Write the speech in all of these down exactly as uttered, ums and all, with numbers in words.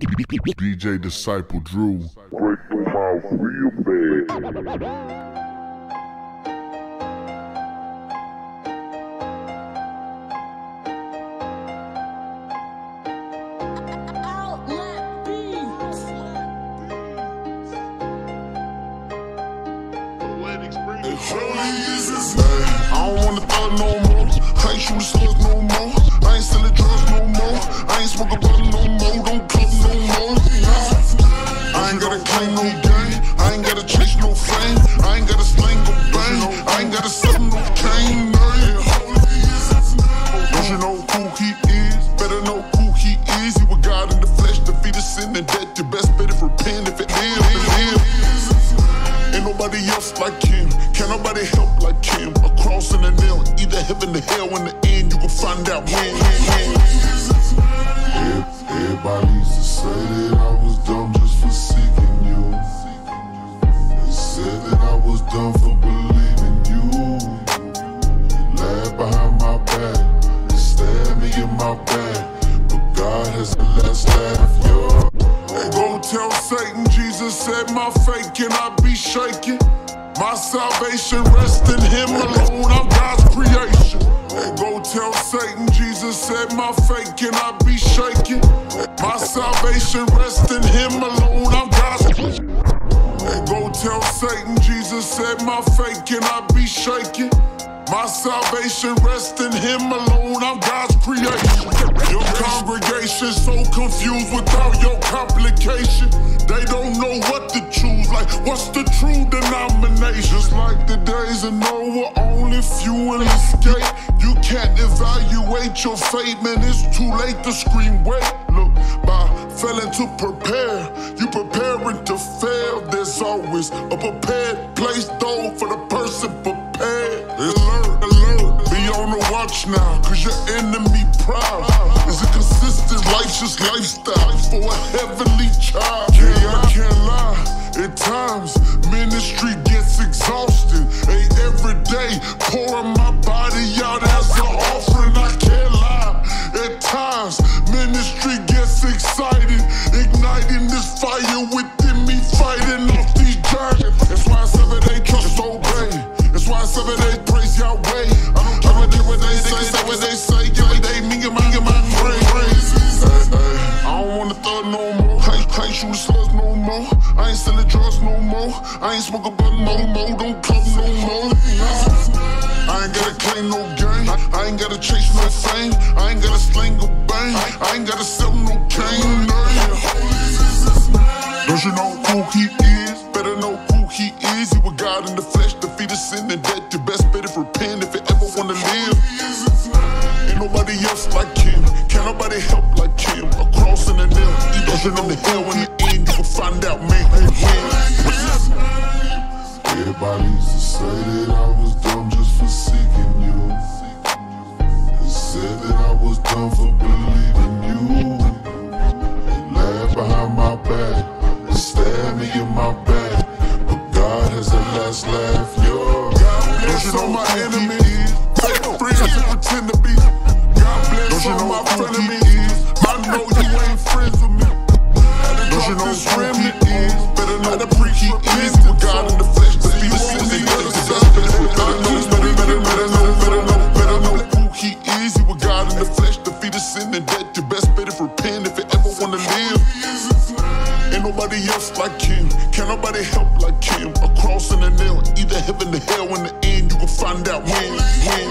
D J Disciple Drew. Break them out real bad. I don't wanna thug no more. I ain't shooting slugs no more. I ain't selling drugs no more. I ain't smoking blunt no more. Don't club no more. Nah. I ain't gotta claim no game. I ain't gotta chase no fame. I ain't gotta slang no bang. I ain't gotta sell no cane. Don't you know who he is? Better know who he is. He was God in the flesh, defeated sin and death. Your best bet is repent if it lives, it lives. Ain't nobody else like him. Can't nobody help like him. A cross and a nail, either heaven or hell. In the end, you can find out when. Everybody used to say that I was dumb just for seeking you. They said that I was dumb for believing you. They laughed behind my back, they stabbed me in my back, but God has the last laugh, yo. They go tell Satan, Jesus said my faith cannot be shaken. My salvation rests in him alone, I'm God's creation. They go tell Satan, Jesus said my faith cannot be shaken. My salvation rests in him alone, I'm God's creation. They go tell Satan, Jesus said my faith cannot be shaken. My salvation rests in him alone, I'm God's creation. Your congregation so confused without your complication. They don't know what to choose, like what's the true denomination? Just like the days of Noah, only few will escape. You can't evaluate your fate, man, it's too late to scream wait. Look, by failing to prepare, you preparing to fail. There's always a prepared place though for the person prepared. Alert, alert, be on the watch now, cause your enemy proud. Is a consistent righteous lifestyle for a heavenly child. Yeah, I can't lie, at times ministry gets exhausting. Hey, every day pouring my body out as an offering. I can't lie, at times ministry gets excited, igniting this fire within me, fighting off these giants. That's why I seven day trust obey. That's why I seven day praise Yahweh. I don't care what they, what they say, they say what they say. Give a day, me and my, get my praise. I don't wanna thug no more. I ain't, I ain't shooting slugs no more. I ain't selling drugs no more. I ain't smoking blunt no more. Don't club no more. I ain't gotta claim no game. I ain't gotta chase no fame. I ain't gotta slang or bang. I ain't gotta sell no cane. Don't you know who he is? Better know who he is. He was God in the flesh, defeated sin and death. Your best bet is repent if you ever wanna live. Ain't nobody else like him. Can't nobody help like him. A cross and a nail, either in the hell. In the end, you can find out, man, who wins. Everybody used to say that I was dumb just for seeking you. They said that I was dumb for believing you. They laughed behind my back, they stabbed me in my back, but God has the last laugh, yo. God bless all my enemies, fake friends and pretend to be. God bless all my frenemies, I know you ain't friends with me. Don't you know who he is? Better know the preach he is. With God in the flesh, the feet of sin and death. Better know, better, better, better know, better know, better know who he is. He with God in the flesh, the feet of sin and death. Your best bet is repent if you ever wanna live. Ain't nobody else like him. Can't nobody help like him. A cross and a nail, either heaven or hell. In the end, you can find out when. when.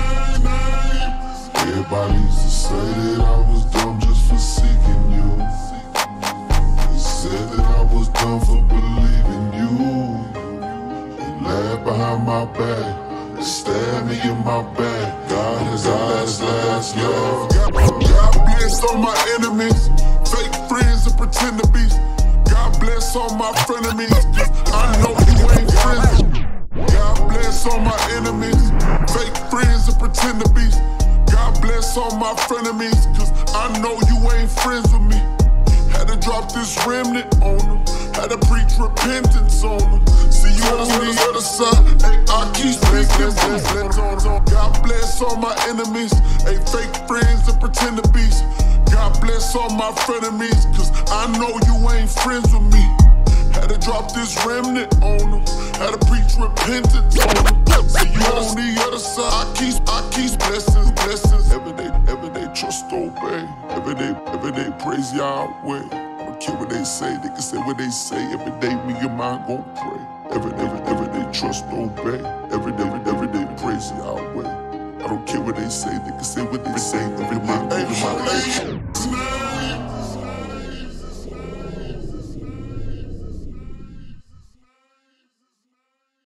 Everybody used to say that I was dumb just for seeking you. They said that I was dumb for believing you. They laughed behind my back, they stabbed me in my back. God has the last, last laugh. God bless all my enemies, fake friends and pretend to be. God bless all my frenemies, I know you ain't friends with me. God bless all my enemies, fake friends and pretend to be. God bless all my frenemies, cause I know you ain't friends with me. Had to drop this remnant on them, had to preach repentance on them. See you on the other side, hey, I keep speaking on. God bless all my enemies, hey, fake friends and pretend to be. God bless all my frenemies, cause I know you ain't friends with me. Had to drop this remnant on them, had to preach repentance on them. See you on the other side, I keep, I keep blessings, blessings. Every day, every day, trust, obey. Every day, every day, praise Yahweh. I don't care what they say, they can say what they say. Every day, me and mine gon' pray. Every, every, every day, trust, obey. Every day, every, every day, praise Yahweh. I don't care what they say, they can say what they say.